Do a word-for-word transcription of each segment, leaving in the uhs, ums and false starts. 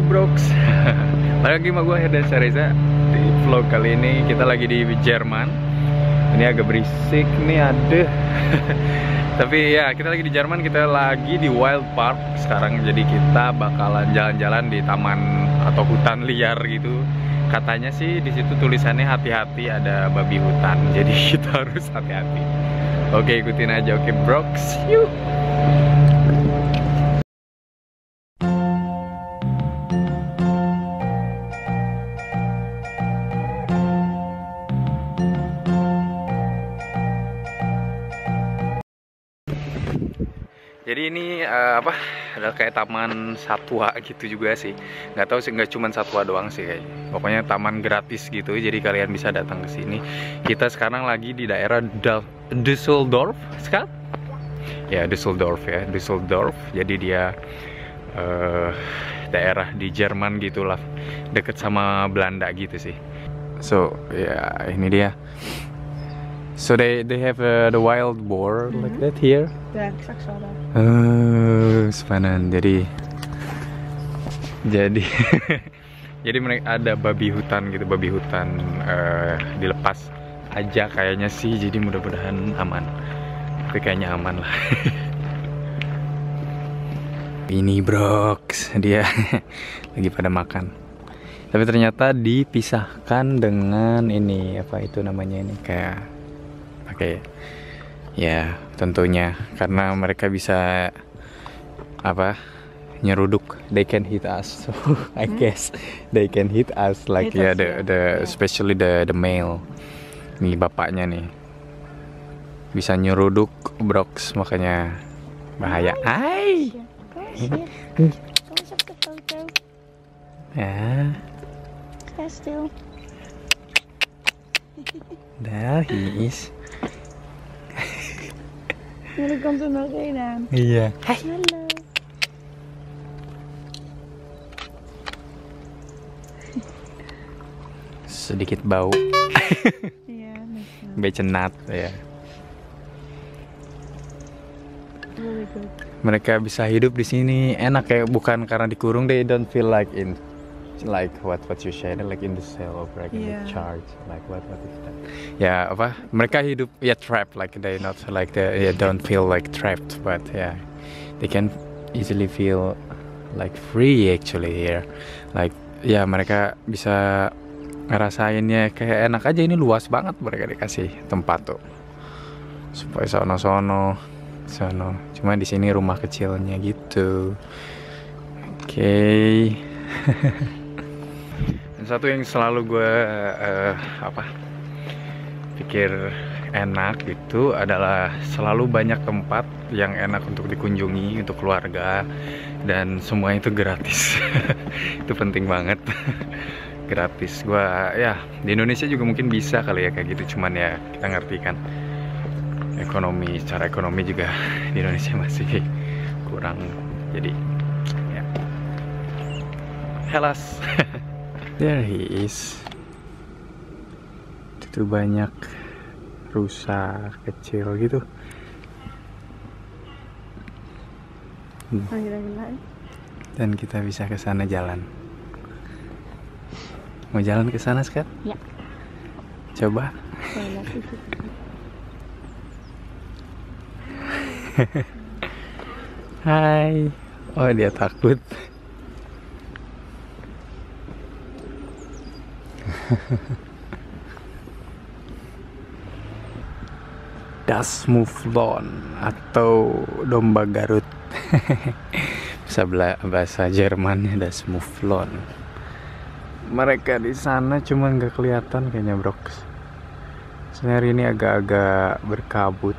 Brox. Balik lagi sama gue Herdan Syareza. Di vlog kali ini kita lagi di Jerman. Ini agak berisik nih, ada. Tapi ya, kita lagi di Jerman, kita lagi di Wild Park sekarang. Jadi kita bakalan jalan-jalan di taman atau hutan liar gitu. Katanya sih di situ tulisannya hati-hati ada babi hutan. Jadi kita harus hati-hati. Oke, ikutin aja. Oke, Brox. Yuk. Jadi ini uh, apa? Ada kayak taman satwa gitu juga sih. Nggak tahu sih, nggak cuma satwa doang sih kayak. Pokoknya taman gratis gitu. Jadi kalian bisa datang ke sini. Kita sekarang lagi di daerah Düsseldorf, sekarang? Ya Düsseldorf ya, Düsseldorf. Jadi dia uh, daerah di Jerman gitulah, deket sama Belanda gitu sih. So ya ini dia. So they they have uh, the wild boar mm-hmm. like that here. Ja, exact zo daar. Uh, spannend. Jadi jadi jadi mereka ada babi hutan gitu, babi hutan uh, dilepas aja kayaknya sih. Jadi mudah-mudahan aman. Tapi kayaknya aman lah. Ini Brox, dia lagi pada makan. Tapi ternyata dipisahkan dengan ini, apa itu namanya ini, kayak pakai ya tentunya karena mereka bisa apa nyeruduk, they can hit us, so I guess they can hit us like ya yeah, the the especially the the male. Nih bapaknya nih bisa nyeruduk Brox, makanya bahaya. Hai. Ya. Daar he is. Ja, er komt er nog één aan. Iya. Hai. Hallo. Sedikit bau. Iya, becenat ya. Really good. Mereka bisa hidup di sini enak ya, bukan karena dikurung. They don't feel like in like what what you said, like in the cell or like in yeah. the charge, like what what is that? Ya apa? Mereka hidup ya trapped, like they not like they yeah, don't feel like trapped, but yeah, they can easily feel like free actually here. Like ya mereka bisa ngerasainnya kayak enak aja. Ini luas banget, mereka dikasih tempat tuh supaya sono-sono sono. Cuma di sini rumah kecilnya gitu. Oke. Okay. Satu yang selalu gue uh, apa pikir enak gitu adalah selalu banyak tempat yang enak untuk dikunjungi untuk keluarga, dan semua itu gratis. Itu penting banget. Gratis. Gue ya di Indonesia juga mungkin bisa kali ya kayak gitu, cuman ya kita ngerti kan ekonomi, secara ekonomi juga di Indonesia masih kurang, jadi ya helas. There he is. Itu banyak rusa kecil gitu. Dan kita bisa ke sana jalan. Mau jalan ke sana sekarang? Ya. Coba. Hai. Oh, dia takut. Das Mouflon atau domba Garut. Bisa bahasa Jermannya Das Mouflon. Mereka di sana cuma nggak kelihatan kayaknya Brox. Sebenarnya ini agak-agak berkabut.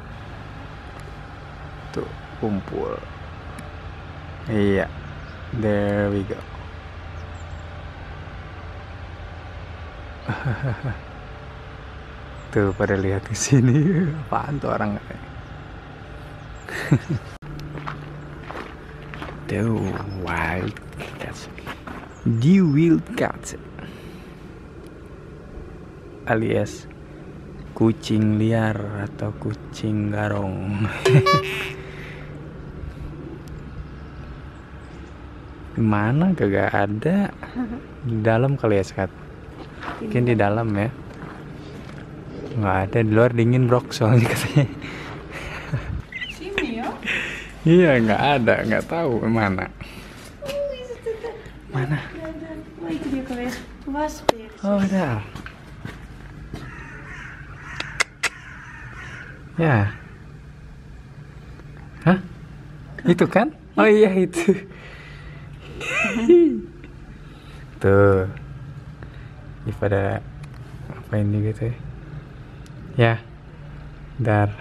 Tuh kumpul. Iya, there we go. Tuh pada lihat ke sini. Apaan tuh orang? Tuh wild cats. The wild cats alias kucing liar atau kucing garong. Di mana kagak ada. Di dalam kali ya Skat. Mungkin di dalam ya. Nggak ada, di luar dingin bro soalnya katanya. Sini ya. Iya nggak ada, nggak tahu mana. Mana? Hoe heet die ook alweer? Wasbeer. Oh ada. Ya. Hah? Itu kan? Oh iya itu. Tuh. Ini pada apa ini gitu ya? Ya. Dar.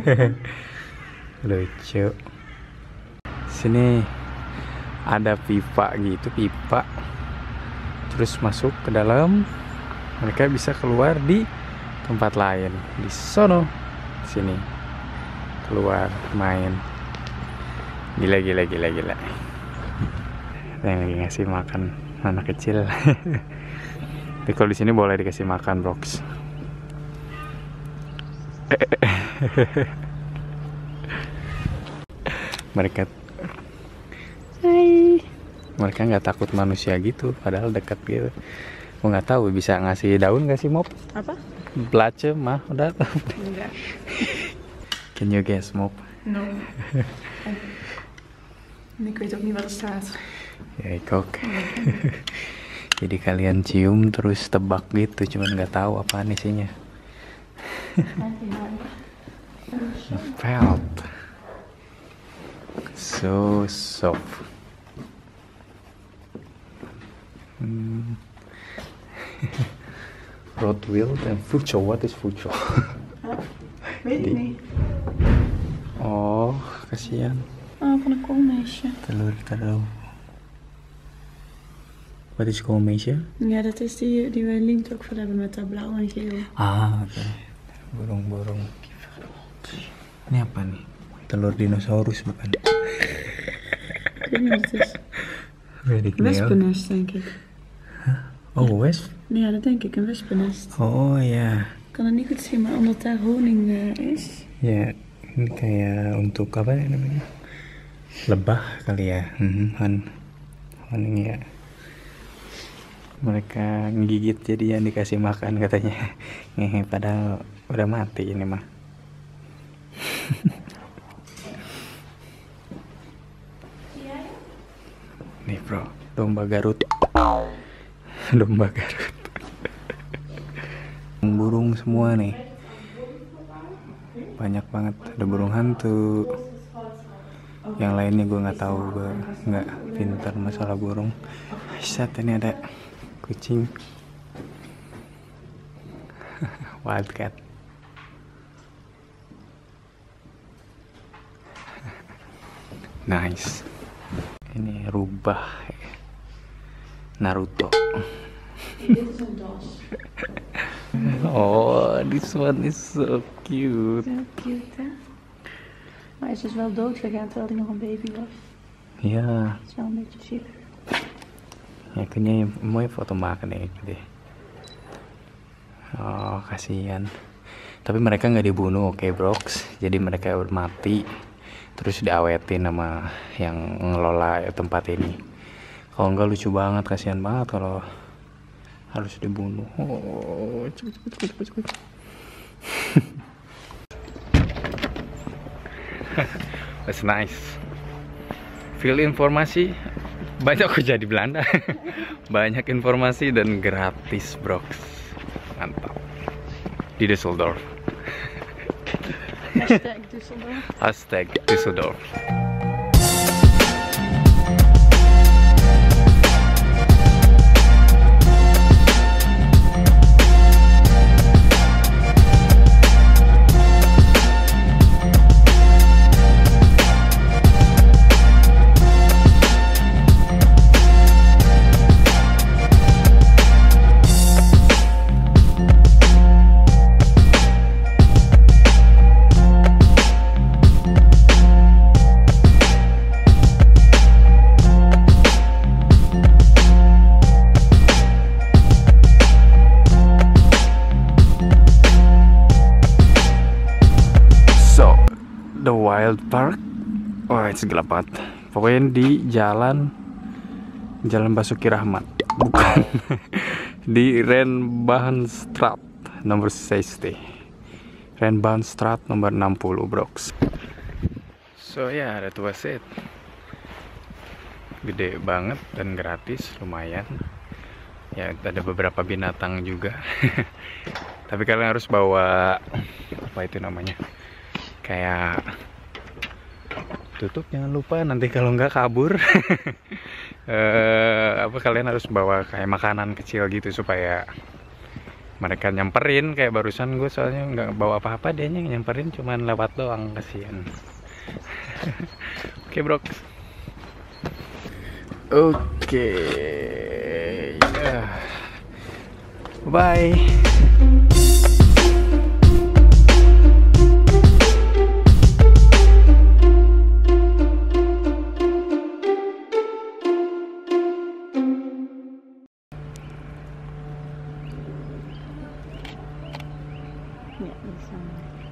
Lucu. Sini ada pipa gitu, pipa. Terus masuk ke dalam. Mereka bisa keluar di tempat lain. Di sono. Sini. Keluar main. Gila gila gila gila. Yang lagi ngasih makan anak kecil. Tapi kalau di sini boleh dikasih makan, Brox. Mereka Hai. mereka nggak takut manusia gitu, padahal dekat gitu. Gue nggak tahu bisa ngasih daun nggak sih Mop? Apa? Blace mah udah. Enggak. Can you guess Mop? No. En ik weet ook niet wat er staat. Ya ik ook. Jadi kalian cium terus tebak gitu, cuman nggak tahu apaan isinya. Felt so soft. Hmm. Rottweiler en voedsel. Wat is voedsel? Weet ik Die. niet. Oh, kasihan. Oh, van een koolmeisje. Telur telur. Wat is koolmeisje? Ja, dat is die die wij Lint ook voor hebben met dat blauw en geel. Ah, oke. Burung-burung. Ini apa nih? Telur dinosaurus bukan? Ik weet niet wat het is. Weet ik niet. hoor. Wespennest, denk ik. Oh, wesp? Ja, dat denk ik, een wespennest. Oh ya. Ik kan het niet goed zien, maar omdat daar honing eh, is. Ya, ini kayak untuk apa ya namanya? Lebah kali ya. Hmm, han. Honing ya. Mereka ngegigit jadi yang dikasih makan katanya. Ngehe padahal udah mati ini mah. Nih bro, domba Garut. Domba Garut. Burung semua nih. Banyak banget, ada burung hantu. Yang lainnya gue nggak tahu, gue nggak pintar masalah burung. Set, ini ada kucing. Wildcat. Nice. Ini rubah Naruto. Oh, this one is so cute. Heel cute, hè? Maar hij is dus wel dood gegaan terwijl hij nog een baby was. Ya, Dat is wel een beetje zielig. ya kayaknya mau foto makan ya deh. Oh, kasihan. Tapi mereka nggak dibunuh, oke, okay, Brox. Jadi mereka udah mati, terus diawetin sama yang ngelola tempat ini. Kalau nggak lucu banget, kasihan banget kalau harus dibunuh. Oh, cepet cepet cepet cepet cepet. That's nice. Feel informasi banyak kok jadi Belanda. Banyak informasi dan gratis, Brox. Mantap. Di Düsseldorf. Hashtag Düsseldorf. Hashtag Düsseldorf. The Wild Park. Wah, itu gelap banget. Pokoknya di jalan Jalan Basuki Rahmat, bukan. Di Renbaanstraat nomor sixty. Renbaanstraat nomor enam puluh, Brox. So ya, yeah, that was it. Gede banget dan gratis, lumayan. Ya, ada beberapa binatang juga. Tapi kalian harus bawa apa itu namanya? Kayak tutup, jangan lupa, nanti kalau nggak kabur. eh, apa kalian harus bawa kayak makanan kecil gitu supaya mereka nyamperin. Kayak barusan gue soalnya nggak bawa apa-apa, dia nyamperin cuman lewat doang, kasihan. Oke, bro. Oke, ya, bye. Yeah, this one.